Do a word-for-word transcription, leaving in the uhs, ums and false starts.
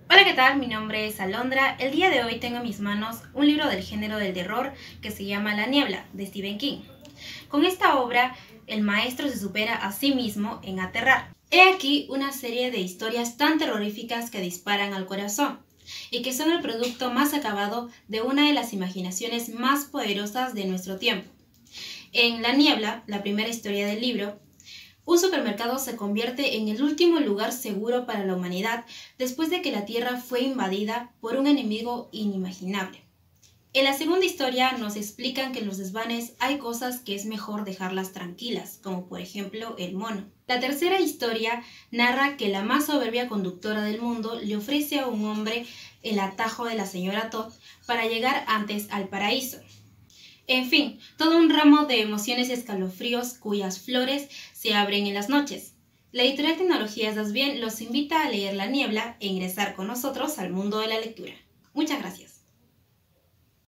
Hola, ¿qué tal? Mi nombre es Alondra. El día de hoy tengo en mis manos un libro del género del terror que se llama La Niebla, de Stephen King. Con esta obra, el maestro se supera a sí mismo en aterrar. He aquí una serie de historias tan terroríficas que disparan al corazón y que son el producto más acabado de una de las imaginaciones más poderosas de nuestro tiempo. En La Niebla, la primera historia del libro, un supermercado se convierte en el último lugar seguro para la humanidad después de que la Tierra fue invadida por un enemigo inimaginable. En la segunda historia nos explican que en los desvanes hay cosas que es mejor dejarlas tranquilas, como por ejemplo el mono. La tercera historia narra que la más soberbia conductora del mundo le ofrece a un hombre el atajo de la señora Todd para llegar antes al paraíso. En fin, todo un ramo de emociones y escalofríos cuyas flores se abren en las noches. La editorial Tecnologías Das Bien los invita a leer La Niebla e ingresar con nosotros al mundo de la lectura. Muchas gracias.